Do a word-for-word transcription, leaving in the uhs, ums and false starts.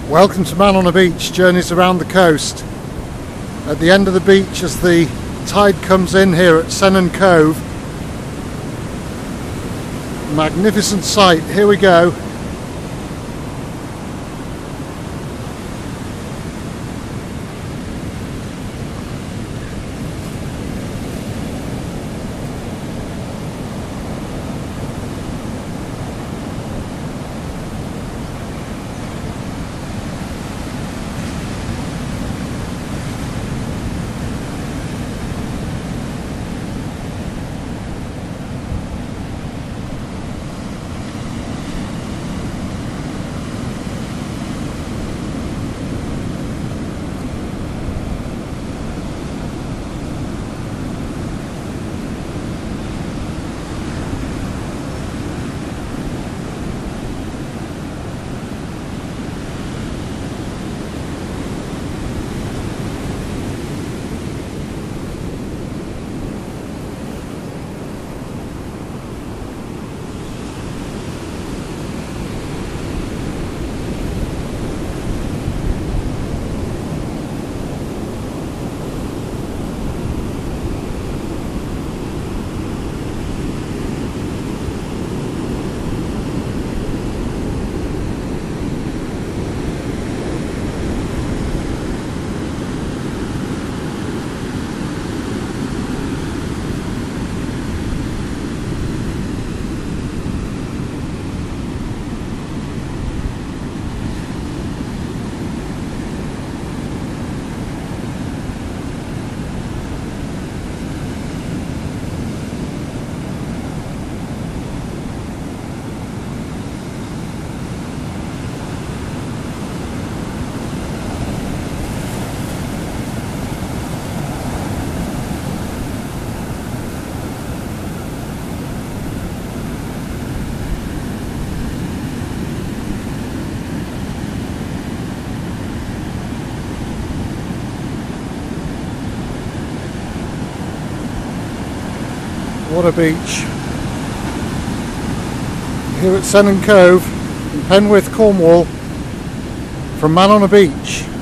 Welcome to Man on a Beach, journeys around the coast. At the end of the beach as the tide comes in here at Sennen Cove. Magnificent sight, here we go. What a beach. Here at Sennen Cove in Penwith, Cornwall, from Man on a Beach.